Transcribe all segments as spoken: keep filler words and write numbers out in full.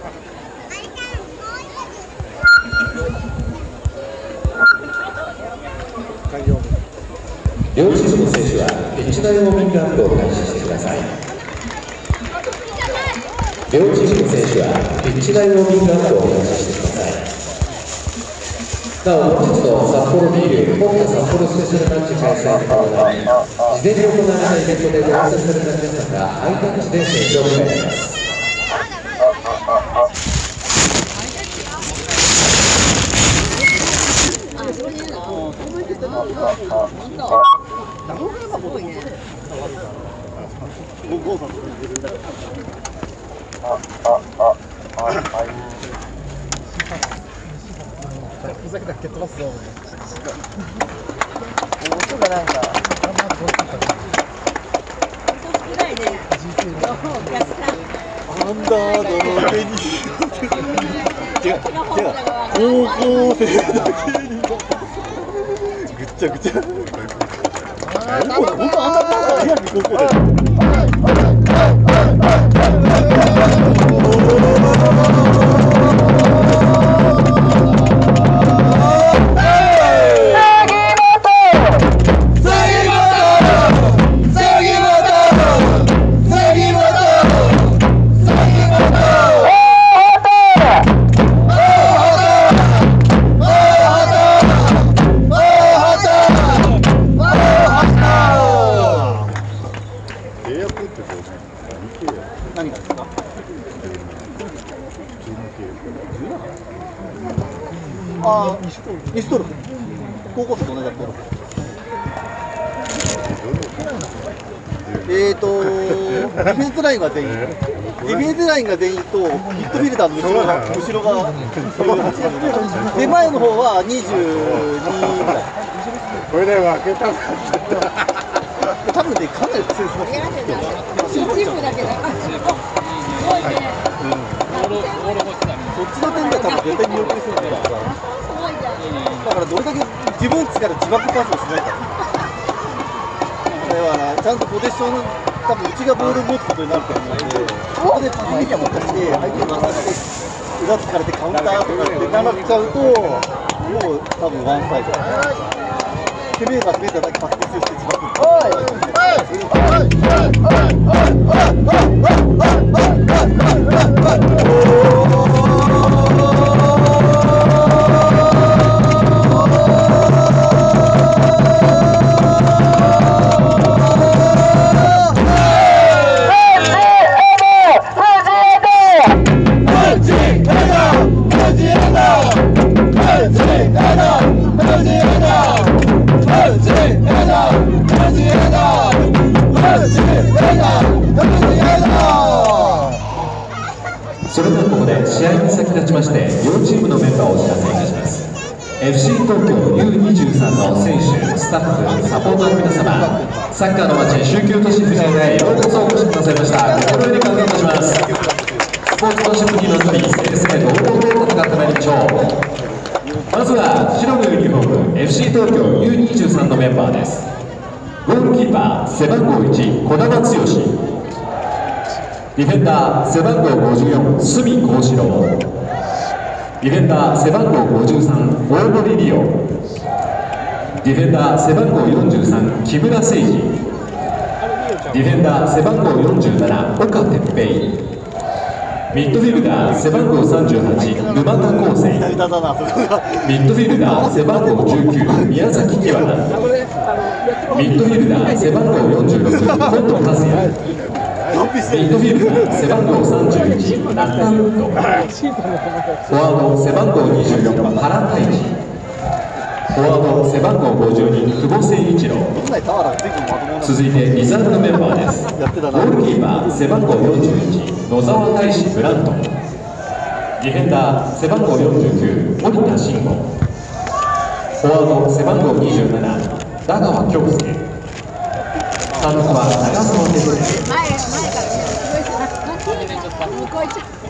両チームの選手はピッチ内ウォーミングアップを開始してください。両チームの選手はピッチ内ウォーミングアップを開始してください。なお、本日の札幌ビールポッカ札幌スペシャルマッチ開催に伴い、事前に行われたイベントでご挨拶された皆さんがハイタッチで成長を願います。 ふざけたら蹴っ飛ばすぞ。 音がなんか。アンダードの手に。違う違う。高校生だけに。ぐっちゃぐちゃ。本当本当アンダードのリアルに高校で。何がですか？ああ、西トルク。高校生と同じだった。えーと、ディフェンスラインが全員、ディフェンスラインが全員と、ミッドフィルダーの後ろが、後ろが、で、前の方はにじゅうにぐらい。 これで分けたかった。 多分ね、かなり苦戦しますよ。 一部だけだ。 そっちの点では多分絶対に要求するからさ。だからどれだけ自分ちから自爆パスをしないか。これはな、ちゃんとポゼッション、多分うちがボールを持つことになると思うので、ここでパスミキャ持たして、相手に回させて、裏つかれてカウンターとかってなっちゃうと、もう多分ワンサイド。攻めが攻めただけパスミスして自爆。 それではここで試合に先立ちまして両チームのメンバーをお知らせいたします。 エフシー 東京 ユーにじゅうさん の選手、スタッフ、サポーターの皆様、サッカーの街周休都市藤枝へようこそお越しくださいました。心より感謝いたします。スポーツマンシップにのっとりセールスメイト堂々と戦ってまいりましょう。まずは白のユニフォーム エフシー 東京 ユーにじゅうさん のメンバーです。ゴールキーパー背番号いち児玉剛、ディフェンダー背番号ごじゅうよん角幸四郎、ディフェンダー背番号ごじゅうさん大森理央、ディフェンダー背番号よんじゅうさん木村誠二、ディフェンダー背番号よんじゅうなな岡哲平、ミッドフィルダー背番号さんじゅうはち沼田康生、ミッドフィルダー背番号じゅうきゅう宮崎清原、ミッドフィルダー背番号よんじゅうろく近藤和也、ミッドフィルダー背番号さんじゅういち中田ウッド、フォワード背番号にじゅうよん原太一、フォワード背番号ごじゅうに久保誠一郎。続いてリザーブのメンバーです。ゴールキーパー背番号よんじゅういち野沢大志ブラントン、ディフェンダー背番号よんじゅうきゅう森田慎吾、フォワード背番号にじゅうなな田川京介、監督は長澤哲也。 前前からね、向こう行っちゃう。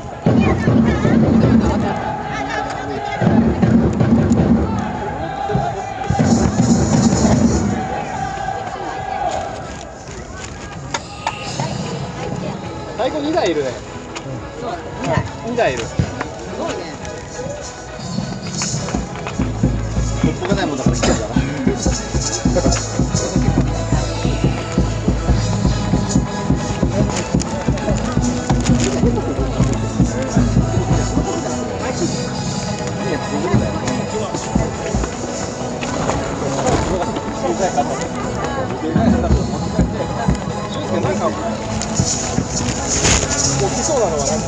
最後にだいいるね。 そう、にだい。 にだいいる。 すごいね。 トップがないもんだから来てるから。大きそうなのはなんか。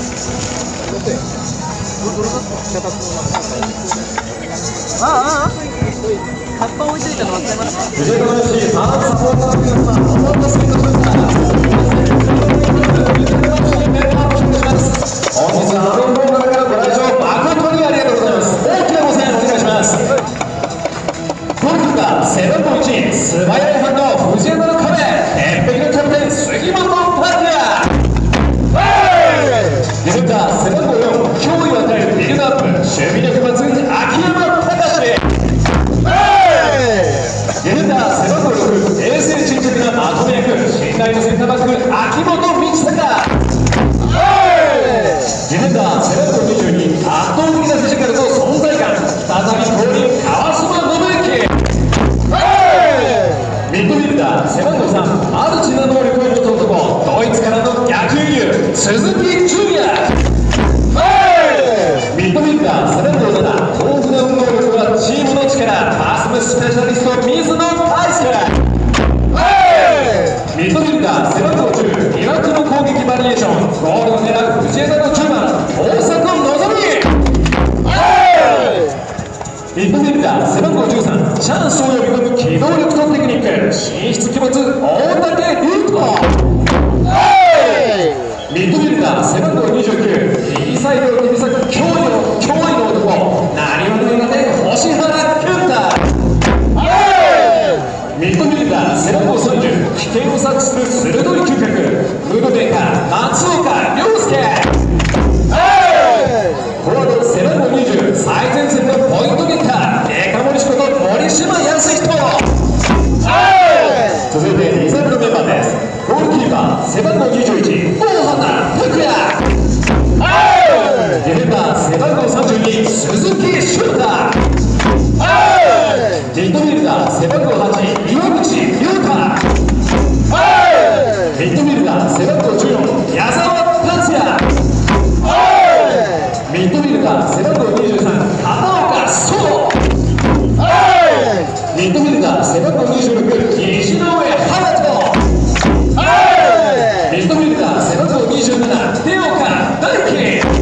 ああ、ああ、カッパ置いといたの忘れました。 藤枝の エフシー ファンサポーターの皆様、お待たせいたしました。本日はアメリカからご来場誠にありがとうございます。大きなご声援お願いします。ゴールキーパーセブンポイントいち、素早い反応、藤枝の壁、鉄壁のキャプテン、杉本拓也。ディフェンダーセブンポイントよん、脅威を与えるビルドアップ、守備力抜群、秋山隆。ディフェンダーセブンポイントろく、衛星沈着なまとめ役、信頼のセンターバック、秋元道隆。ディフェンダーセブンポイントにじゅうに、圧倒的なフィジカルと存在感、再び降臨、川島信之。ミッドフィルダーセブンポイントさん、マルチな能力を持つ男、ドイツからの逆輸入、鈴木純也。ミッドフィルダーセブンポイントなな、豊富な運動力はチームの力、パスムスペシャリスト、水野大輔。ミッドフィルダーセブンポイントじゅう、疑惑の攻撃バリエーション、ゴールを狙う藤枝のじゅうばん、大迫望。ミッドフィルダーセブンポイントじゅうさん、チャンスを呼び込む機動力とテクニック、神出鬼没、大竹龍斗。ミッドフィルダーセブンポイントにじゅうきゅう、右サイドを切り裂く驚異の驚異の男、なにわの映画で星原健太。ミッドフィルダーセブンポイントさんじゅう、危険を察知する鋭い嗅覚、ムードメーカー、松岡亮介。フォワードセブンポイントにじゅう、最前線のポイントゲッター、デカ森志子と森島康人。続いてリザーブのメンバーです。ゴールキーパーセブンポイントにじゅういち、大畑拓也。ディフェンダーセブンポイントさんじゅうに、鈴木翔太。ミッドフィルダーセブンポイントはち、岩渕優太。ミッドフィルダーセブンポイントじゅうよん、矢沢達也。ミッドフィルダーセブンポイントにじゅうさん、片岡壮。ミッドフィルダーセブンポイントにじゅうろく、西上隼人。ミッドフィルダーセブンポイントにじゅうなな、手岡大輝。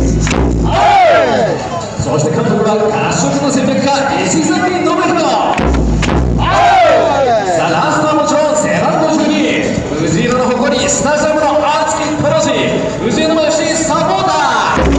そして監督は褐色の戦略家、石崎信弘。さあラストはもちろん背番号じゅうに、藤枝の誇り、スタジアムの熱きっぱなし、藤枝の エフシー サポーター。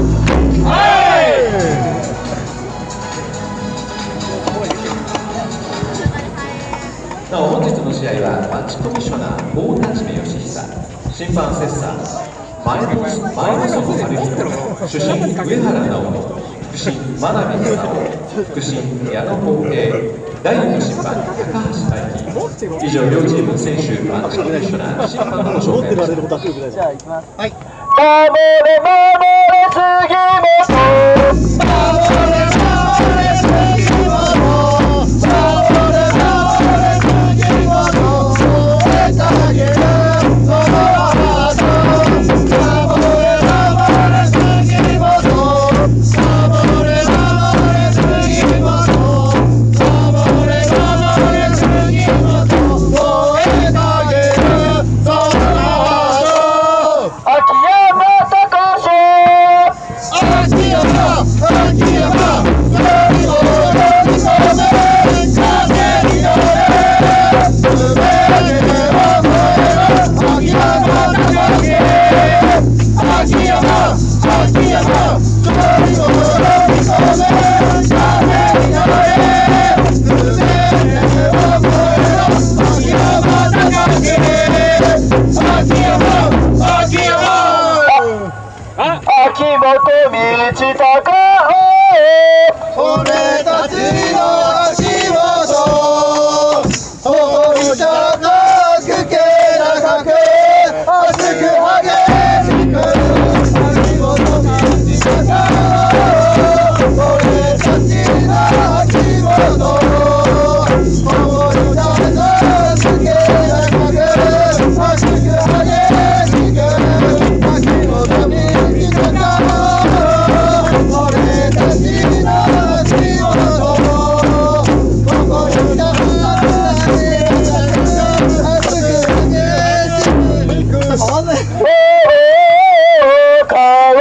なお本日の試合はマッチコミッショナー大田知義久、審判セッサー前野前野園春弘、主審上原直人、副審真鍋正雄、副審矢野浩平、第二の審判高橋大輝。以上両チーム選手マッチコミッショナー審判のご紹介です。 じゃあ行きます。はい。 守れ守れ杉本、守れ守れ杉本、守れ守れ杉本、燃えたげるそのハート、守れ守れ杉本、守れ守れ杉本、守れ守れ杉本、燃えたげるそのハート、秋山隆史、秋山秋山何を乗り込め風に乗れ全てを超えろ秋山隆史、秋山秋山何を乗り込め風に乗れ全てを超えろ秋山隆史、秋山秋山秋元道隆、俺たちの足元放射なくけなく熱く激しく秋元道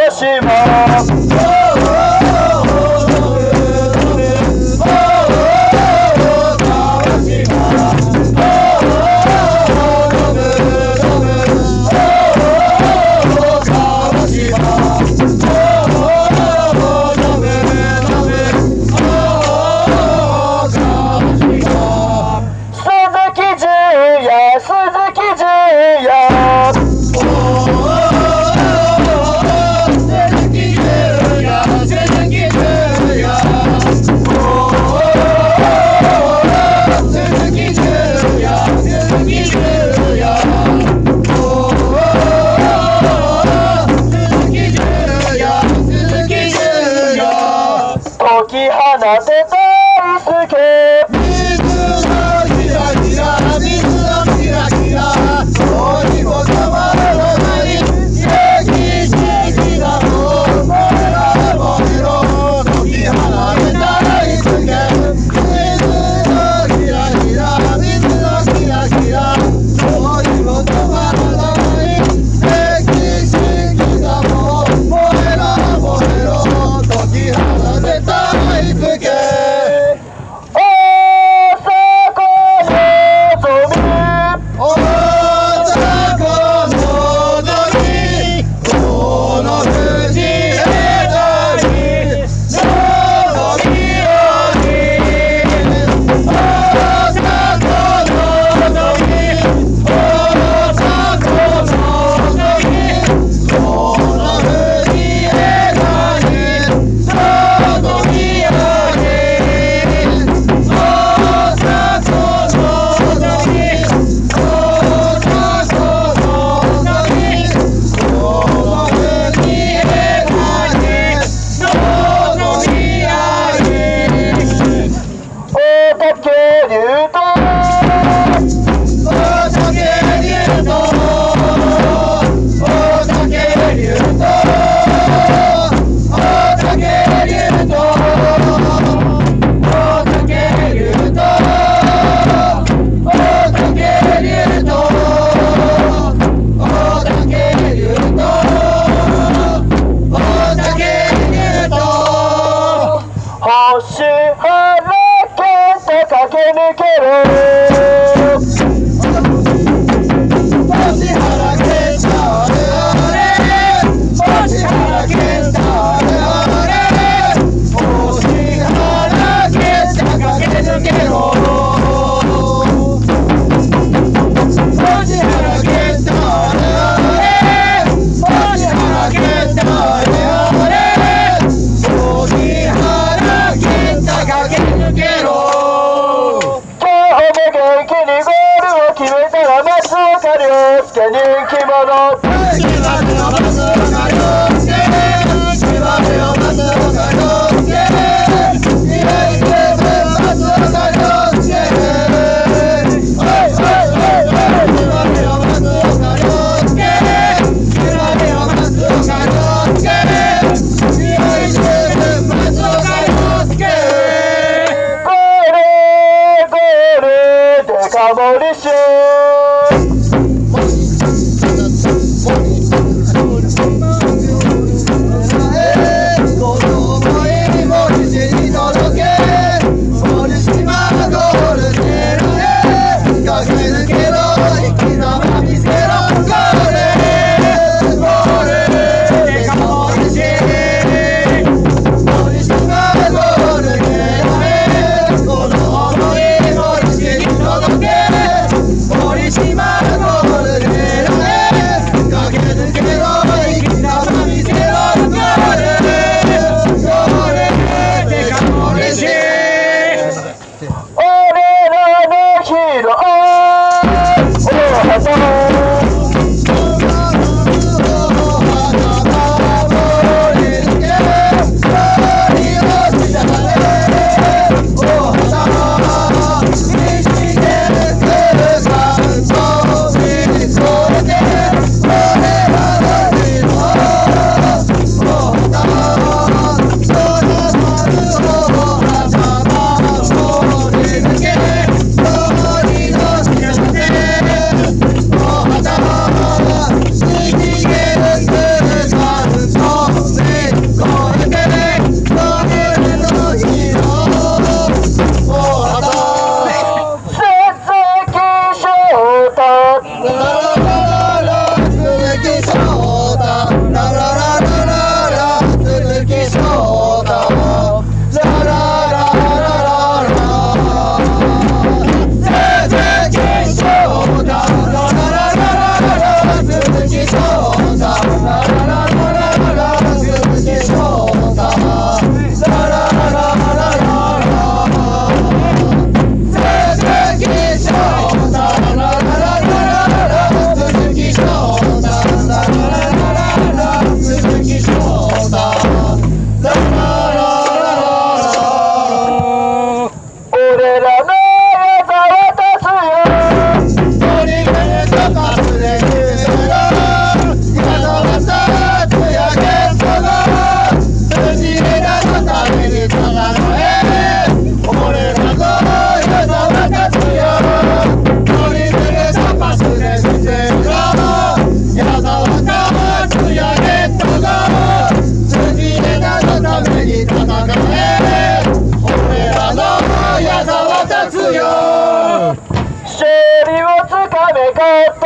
元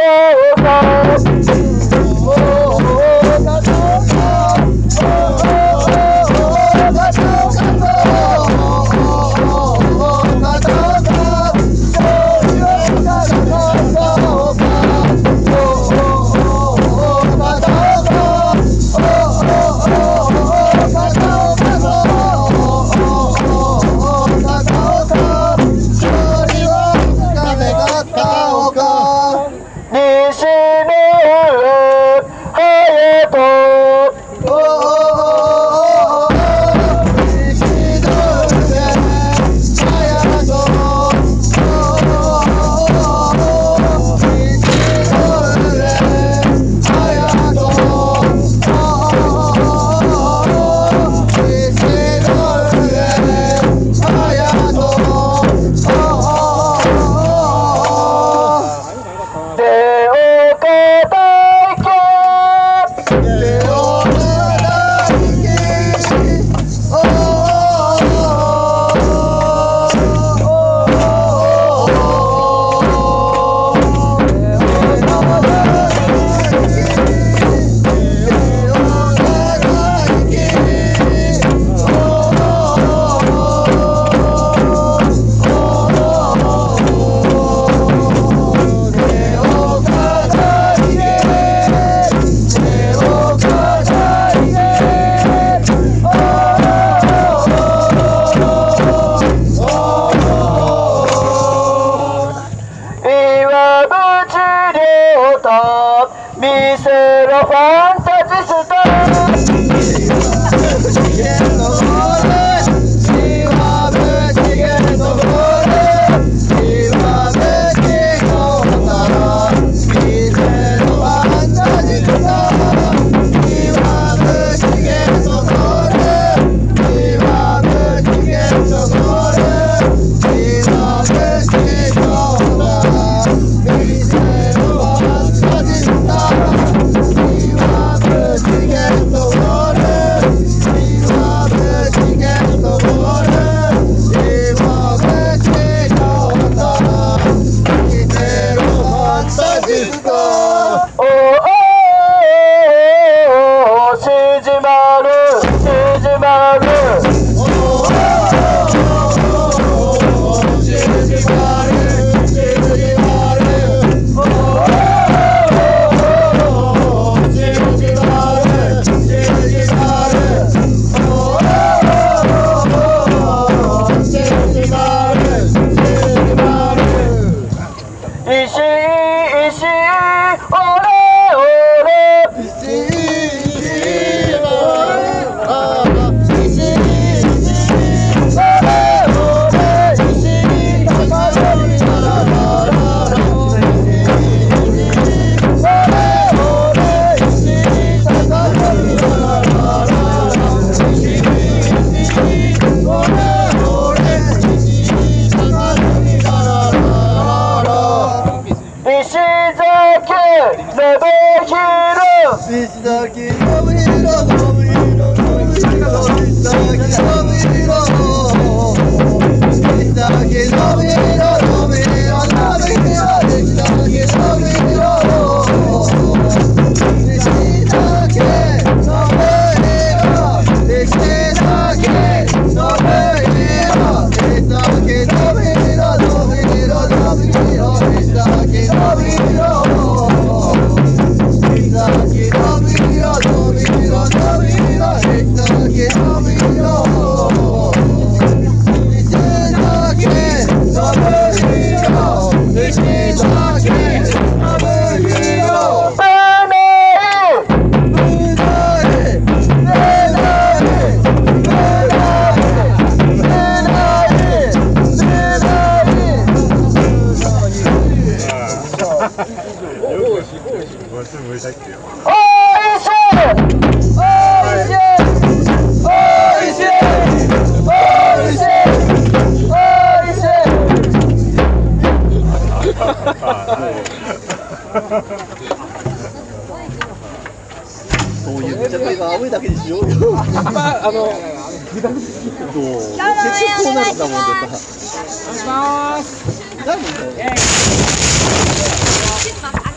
そう言っちゃったが青いだけにしようよ。まああの具だくさん結局こうなるんだもんでさ。お願いします。